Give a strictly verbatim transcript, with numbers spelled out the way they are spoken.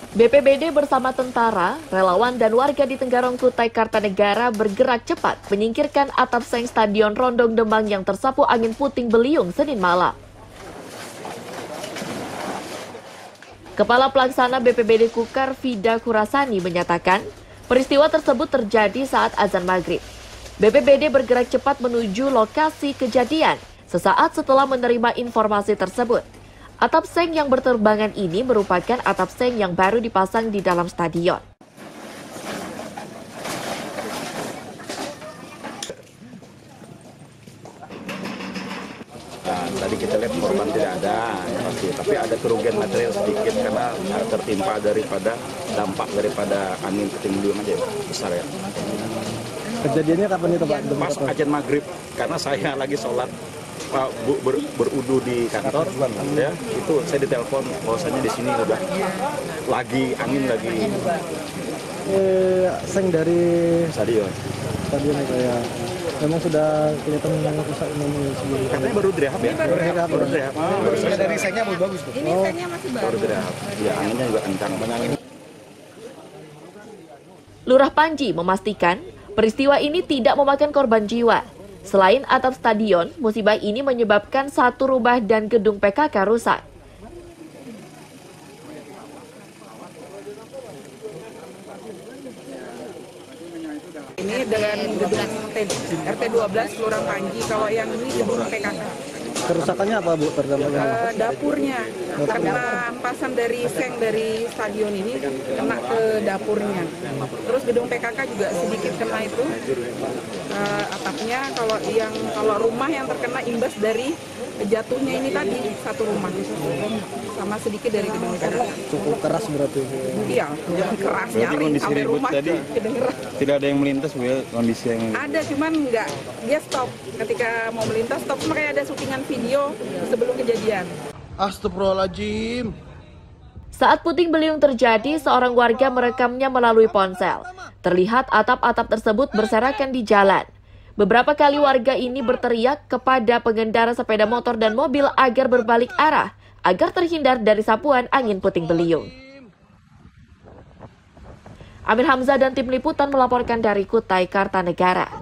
B P B D bersama tentara, relawan dan warga di Tenggarong Kutai Kartanegara bergerak cepat menyingkirkan atap seng Stadion Rondong Demang yang tersapu angin puting beliung Senin malam. Kepala Pelaksana B P B D Kukar Vida Kurasani menyatakan, peristiwa tersebut terjadi saat azan maghrib. B P B D bergerak cepat menuju lokasi kejadian sesaat setelah menerima informasi tersebut. Atap seng yang berterbangan ini merupakan atap seng yang baru dipasang di dalam stadion. Nah, tadi kita lihat korban tidak ada, ya pasti. Tapi ada kerugian material sedikit karena tertimpa daripada dampak daripada angin puting beliung aja besar ya. Kejadiannya kapan itu Pak? Pas azan maghrib, karena saya lagi sholat Pak Bu ber, berudu di kantor, ya itu saya ditelepon bahwasanya di sini udah lagi angin lagi. Eh, seng dari Stadion. stadion itu ya. Memang sudah kelihatan memang rusak memang sebelum. Katanya baru direhab ya? Baru direhab. Baru direhab. Baru dari sengnya bagus bagus tuh. Ini sengnya masih baru. Baru direhab. Ya anginnya juga kencang. Lurah Panji memastikan peristiwa ini tidak memakan korban jiwa. Selain atap stadion, musibah ini menyebabkan satu rumah dan gedung P K K rusak. Ini dengan gedung R T dua belas Lurah Panji, kalau yang ini gedung P K K. Kerusakannya apa Bu? Terdampaknya apa? Uh, dapurnya, karena ampasan dari seng dari stadion ini kena ke dapurnya. Terus gedung P K K juga sedikit kena itu uh, atapnya. Kalau yang kalau rumah yang terkena imbas dari jatuhnya ini tadi satu rumah, sama sedikit dari gedung P K K. Cukup keras berarti. Iya, keras nyaring sampai rumah tadi kedengeran. Tidak ada yang melintas Bu ya, kondisi yang Ada, cuman nggak, dia stop ketika mau melintas, stop, makanya ada syutingan video sebelum kejadian. Astagfirullahaladzim. Saat puting beliung terjadi, seorang warga merekamnya melalui ponsel. Terlihat atap-atap tersebut berserakan di jalan. Beberapa kali warga ini berteriak kepada pengendara sepeda motor dan mobil agar berbalik arah, agar terhindar dari sapuan angin puting beliung. Amir Hamzah dan tim liputan melaporkan dari Kutai Kartanegara.